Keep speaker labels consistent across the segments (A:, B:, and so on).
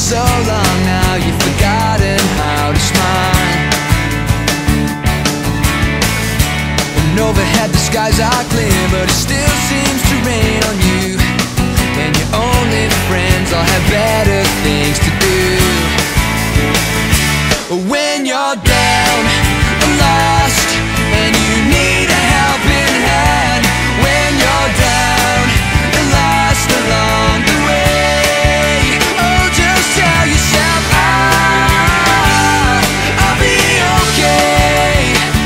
A: so long now, you've forgotten how to smile. And overhead the skies are clear, but it still seems to rain on you. And your only friends all have better things to do. When you're down and lost and you need a helping hand, when you're down and lost along the way, oh, just tell yourself, I'll be okay.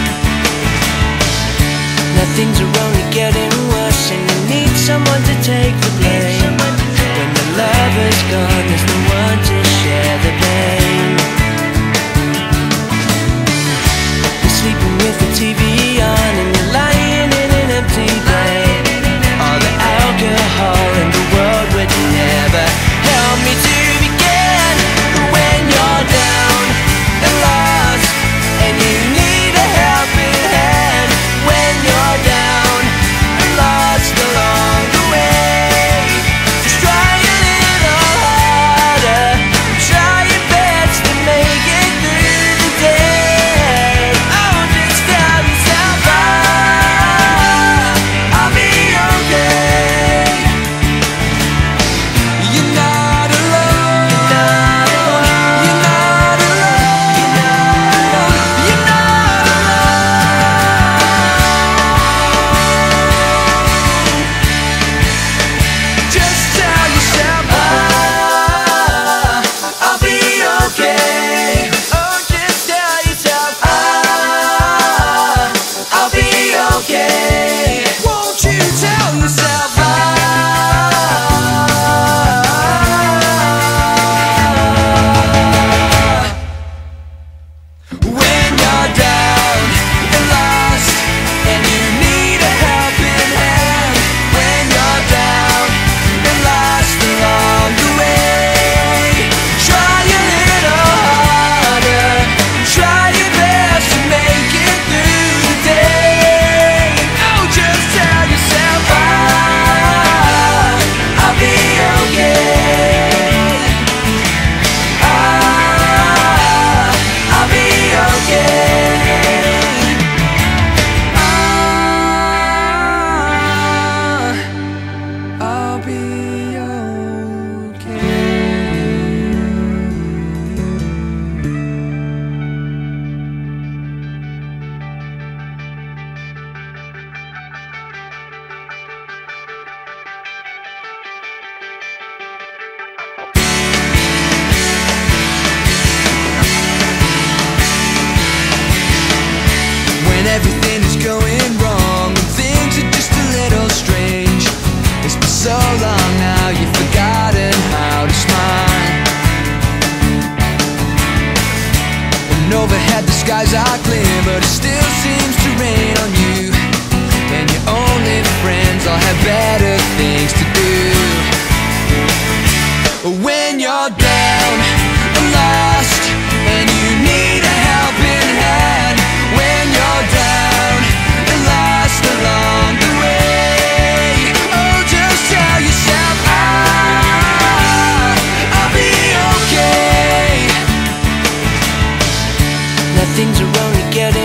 B: Now things are only getting worse, and you need someone to take the blame. When the lover's gone, there's no one to share the pain. You're sleeping with the TV on, and you're lying in an empty bed. All the alcohol in the world would never help me to begin. When you're down and lost and you need a helping hand, when you're down and lost along the way, just try a little harder, try your best to make it through the day. Oh, just tell yourself, I'll be okay.
A: You're not alone. You're not alone. You're not alone. You're not alone. Just tell yourself, I'll be okay.
B: Oh, just tell yourself,
A: I'll be okay. Won't you tell yourself, when you're down and lost and you need a helping hand, when you're down and lost along the way, try a little harder, try your best to make it through the day. Oh, just tell yourself, I'll be okay. I'll be okay. I'll be okay. When everything is going wrong and things are just a little strange, it's been so long now, you've forgotten how to smile. And overhead the skies are clear, but it still seems to rain on you. And your only friends all have better things to do. When you're down and lost and you need a helping hand, when you're down and lost along the way, oh, just tell yourself, I'll be okay.
B: now things are only getting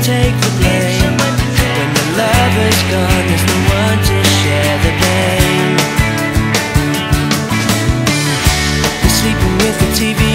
B: take the blame. When the lover's gone, there's no one to share the pain. You're sleeping with the TV